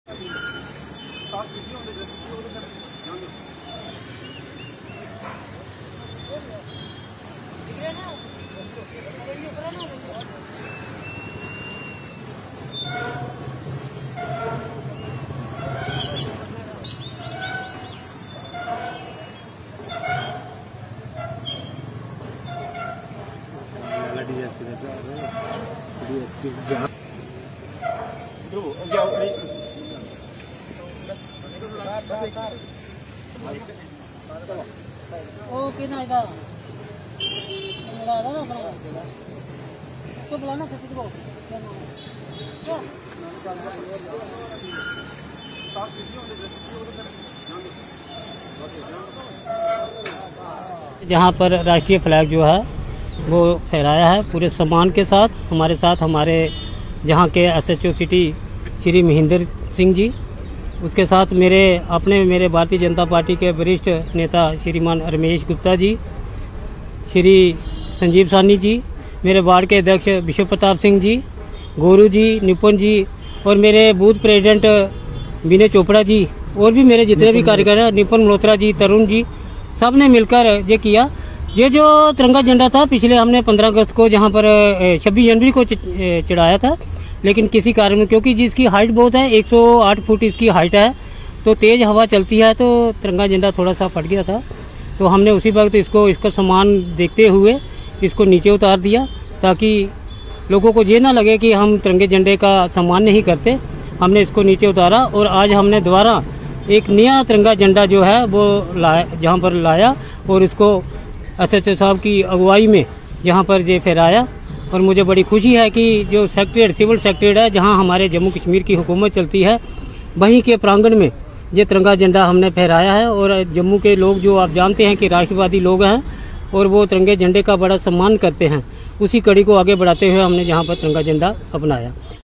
जहाँ पर राष्ट्रीय फ्लैग जो है वो फहराया है पूरे सम्मान के साथ हमारे जहाँ के SHO सिटी श्री महेंद्र सिंह जी, उसके साथ मेरे भारतीय जनता पार्टी के वरिष्ठ नेता श्रीमान रमेश गुप्ता जी, श्री संजीव सानी जी, मेरे वार्ड के अध्यक्ष विश्व प्रताप सिंह जी, गोरू जी, निपुण जी और मेरे बूथ प्रेसिडेंट विनय चोपड़ा जी और भी मेरे जितने भी कार्यकर्ता निपुण मल्होत्रा जी, तरुण जी, सब ने मिलकर ये किया। ये जो तिरंगा झंडा था पिछले हमने 15 अगस्त को जहाँ पर 26 जनवरी को चढ़ाया था, लेकिन किसी कारण क्योंकि जिसकी हाइट बहुत है 108 फुट इसकी हाइट है, तो तेज़ हवा चलती है तो तिरंगा झंडा थोड़ा सा फट गया था। तो हमने उसी वक्त इसका सम्मान देखते हुए इसको नीचे उतार दिया ताकि लोगों को ये ना लगे कि हम तिरंगे झंडे का सम्मान नहीं करते। हमने इसको नीचे उतारा और आज हमने दोबारा एक नया तिरंगा झंडा जो है वो जहाँ पर लाया और इसको SHO साहब की अगुवाई में यहाँ पर ये फहराया। और मुझे बड़ी खुशी है कि जो सेक्रेटरीट सिविल सेक्रेटरीट है जहाँ हमारे जम्मू कश्मीर की हुकूमत चलती है, वहीं के प्रांगण में ये तिरंगा झंडा हमने फहराया है। और जम्मू के लोग जो आप जानते हैं कि राष्ट्रवादी लोग हैं और वो तिरंगे झंडे का बड़ा सम्मान करते हैं, उसी कड़ी को आगे बढ़ाते हुए हमने यहाँ पर तिरंगा झंडा अपनाया।